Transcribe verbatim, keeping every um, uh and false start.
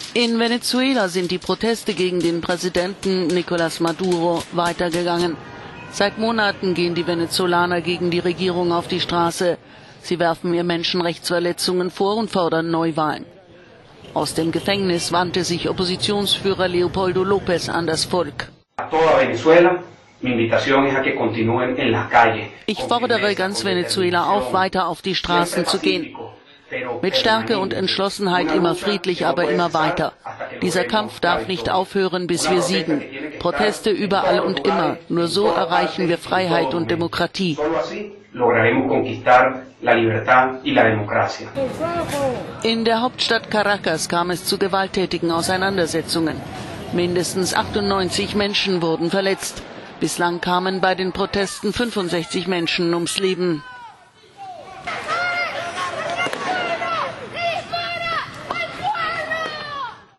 In Venezuela sind die Proteste gegen den Präsidenten Nicolás Maduro weitergegangen. Seit Monaten gehen die Venezolaner gegen die Regierung auf die Straße. Sie werfen ihr Menschenrechtsverletzungen vor und fordern Neuwahlen. Aus dem Gefängnis wandte sich Oppositionsführer Leopoldo López an das Volk. Ich fordere ganz Venezuela auf, weiter auf die Straßen zu gehen. Mit Stärke und Entschlossenheit immer friedlich, aber immer weiter. Dieser Kampf darf nicht aufhören, bis wir siegen. Proteste überall und immer. Nur so erreichen wir Freiheit und Demokratie. In der Hauptstadt Caracas kam es zu gewalttätigen Auseinandersetzungen. Mindestens achtundneunzig Menschen wurden verletzt. Bislang kamen bei den Protesten fünfundsechzig Menschen ums Leben.